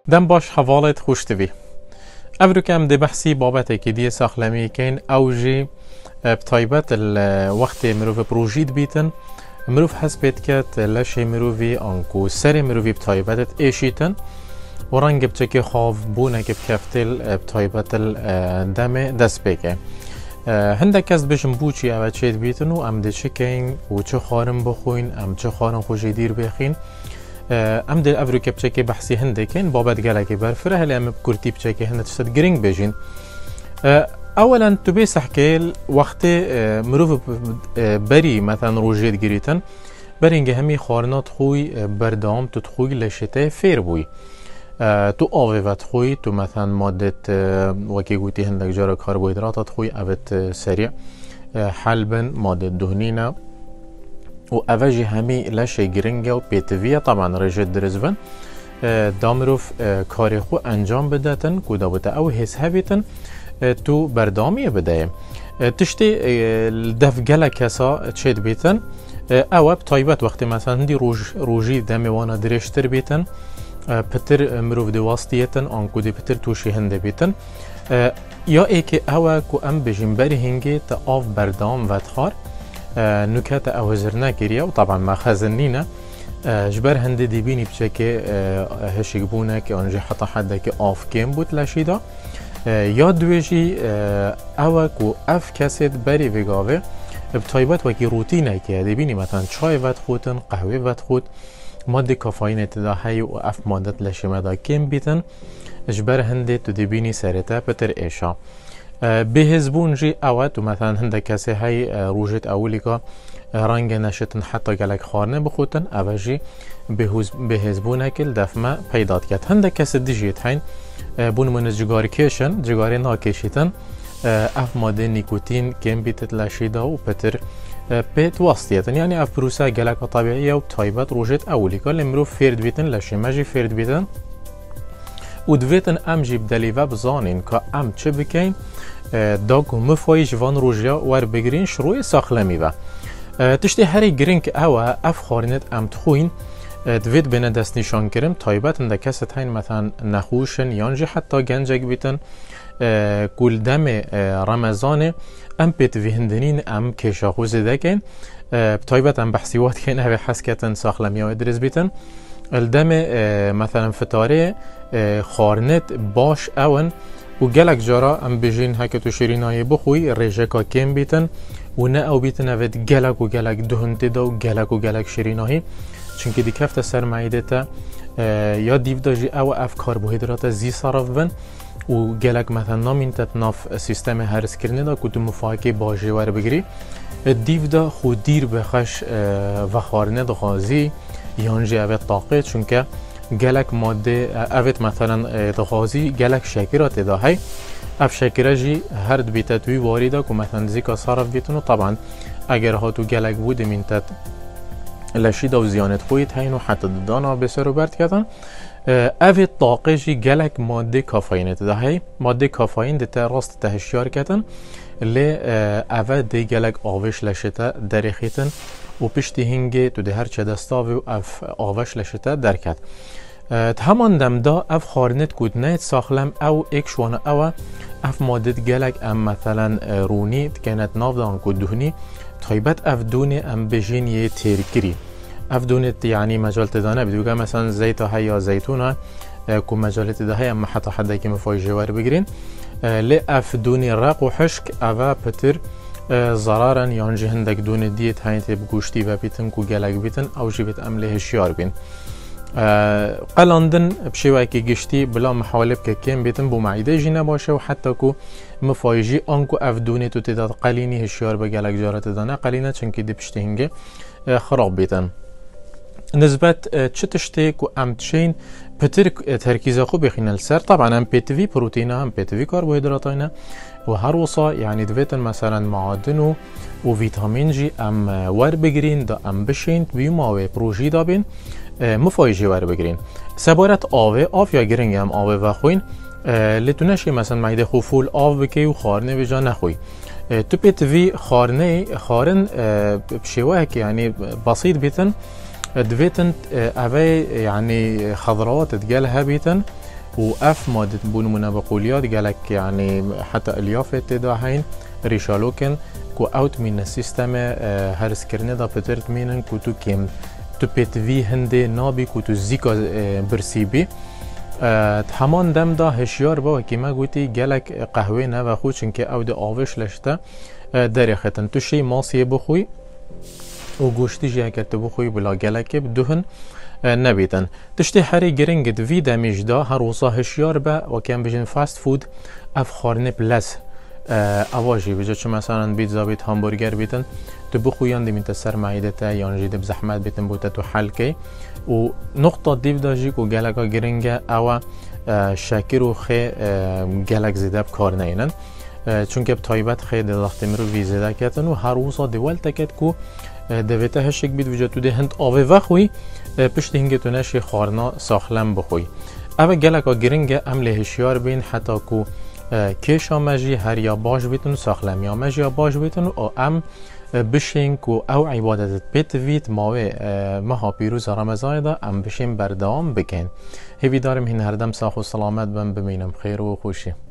دم باش حوالت خوش تبی. افرو کم ده بحثی بابت اکیدی ساخلمی کن اوجی بطایبت الوقت مروف پروژید بیتن مروف حسبت کت لشه مروفی آنکو سر مروفی بطایبتت ایشیتن و رنگ بچه خواف بونه که بکفتل بطایبت دم دست بگه. هندک از بشم بوچی او چید بیتن و ام ده چه کن و چه خارم بخوین ام چه خارم خوشی دیر بخین ام دل افرو که بچه بحثی هندکن بابت گلکی برفره هلی ام بکرتی بچه که هنده تشتد گرینگ بجین. اولا تو بیسح که وقت مروف بری مثلا روجید گریتن برینگه همی خارنات خوی بردام تو تخوی لشته فیر بوی تو آویوت خوی تو مثلا مادت وکی گوتی هندک جارا کربوهیدراتات خوی اوت سریع حلبن مادت دهنینه و اوجی همی لشه گرینگه و پیتویه طبعا رجد درزون دامروف کاری خو انجام بدهتن کدا بوده او حس هبیتن تو بردامی بدهیم تشتی دف گله کسا چید بیتن او بطایبت وقتی مثلا هندی روژی دمی وانا درشتر بیتن پتر مروف دوستیتن آنکو دی پتر توشی هنده بیتن یا ای که او کو ام بجیم بری هنگی تا آف بردام ودخار نکات او زرنا گریه و طبعا ما خزنینه جبر هنده دی بینی بچه که هشیگ بونه که آنجی حتی حده که آف کم بود لشیده یا دویجی او کو اف کسید بری وگاوه بطایبت وکی روتینه که دی بینی مثلا چای ود خودن قهوه ود خود ماده کافاین اتداهی و اف مادت لشمه دا کم بیتن جبر هنده تو دی بینی سرطه پتر ایشا به هزبون جی او تو مثلا هنده کسی های روجت اولی که رنگ نشتن حتی گلک خارنه بخوتن او جی به هزبون هکل دفمه پیداد کرد هنده کسی دیجیت هین بون من جگاری کشن جگاری ناکشیتن اف ماده نیکوتین کم بیتت لشیده و پتر پیت واسطیتن یعنی اف پروسه گلک طبیعیه و تایبت روجت اولی که لمرو فرد بیتن لشیمه جی فرد بیتن و دویتن ام جی بدلیوه بزانین که ام چه بکین داگو مفایش وان روژیا ور بگرین شروع ساخلمی و تشتی هری گرین که او اف خارنت ام تخوین دوید بینه دست نشان کرم تایبت انده کست هین مثلا نخوشن یانجی حتی گنجک بیتن کل دم رمضان ام پیت ویهندنین ام کشاخو زده کن تایبت ام بحثیوات کن اوی حس کتن ساخلمی های درز بیتن الدم مثلا فتاره خارنت باش اون و گلک جارا ام بجین هکتو شیرینای بخوی ریجکا کم بیتن و نه او بیتن اوید گلک و گلک دهنده دا و گلک شیرینایی چونکه دی کفت سر معیده تا یا دیو دا جی او اف کربوهیدرات زی صرف بن و گلک مثلا نامین تتناف سیستم هرس کرنه دا کدو مفاکی باجی ور بگیری دیو دا خود دیر بخش و خارنه دا غازی یانجی اوید طاقه چونکه گلک ماده اوید مثلا دغازی گلک شکرات دا هی اف شکره جی هرد بیتت وی واریده که مثلا زیکا صرف بیتن و طبعا اگر ها تو گلک بود مینتت لشید و زیانت خویت هین و حتی دانا بسر و برد کردن اوید طاقه جی گلک ماده کافاینت دا هی ماده کافاین دیتا راست تهشیار کردن لی اوید دی گلک آوش لشیده دریخیتن و پشتی هنگی تو ده هر چه دستاوی و اف آوش لشته درکت همان دمدا اف خارنت کود نیت ساخلم او اکشوانه او اف مادت گلک ام مثلا رونی کنت ناف دان کود دهنی طیبت اف دونه ام بجین یه تیرگری اف دونت یعنی مجالت دانه بدوگه مثلا زیت های یا زیتونه که مجالت ده های ام حتی حده که مفای جوار بگیرین لی اف دونی رق و حشک او پتر ضرارا یانجی هندک دونه دیت هایت بگوشتی و بیتن کو گلک بیتن او جی بیت عمله هشیار بین قلاندن بشیوه که گشتی بلا محاوله بکه کم بیتن بو معیده جی نباشه و حتی کو مفایجی آنکو اف دونه تو تداد قلینی هشیار به گلک جارت دانه قلینه چنکی دی پشتی هنگه خراب بیتن نسبت چه تشتی کو امتشین پتر ترکیز خوب بخینه السر طبعا ام پیتوی پروتینه ام پیتوی کربوهیدراتینه و هر وصا يعني دویتن مثلا معادن و ویتامین جی ام ور بگیرین دا ام بشین بیوم آوه پروژی دا بین مفایجی ور بگیرین سبارت آوه یا گرنگ هم آوه و خوین لتونشی مثلا معیده خوفول آو بکی و خارنه بجا نخوی تو پیتوی خارن بشیوه که یعنی بسیط بیتن دویتن اوه یعنی خضروات تقالها بیتن و اف مادة بون منا بقوليات قالك يعني حتى اليافة تداهين ريشالوكن كو اوت من السيستم هرس كرنه دا بترت مينن كو تو كيم تو بيت في هندي نابي كو تو زيكا برسيبي همان دم دا هشیار با که ما گویی گلک قهوه نه و خود چون که او ده آوش لشته درختن تو شی ماسیه بخوی و گوشتی جه کرده بخوی بلا گلک بدهن نبیتن تشتی هری گرینگد وی دمیج دا هر وصا هشیار با و کم بجن فاست فود اف خارنه پلس اواجی بجا چه مثلا بیتزا بیت همبرگر بیتن تو بخویان دیمینت سر معیده تا یا نجید بزحمت بیتن بوده تو حلقه و نقطة دیو داجی که گلکا گرینگه او شاکر و خی گلک زیده بکار نینن چون که بطایبت خی دلخت مرو وی زیده کتن و هر وصا دیوال تکت که دویته هشک بید وجه تو ده هند آوه وخوی پشت هنگه تو نشی خارنا ساخلم بخوی او گلکا گرینگه عمل هشیار بین حتی که کیش آمجی هر یا باش بیتن ساخلم یا آمجی یا باش بیتن و ام بشین که او عبادت بیت وید ماوی مها پیروز رمضان دا ام بشین بردام بکن هیوی دارم هین هردم ساخ و سلامت بم بمینم خیر و خوشی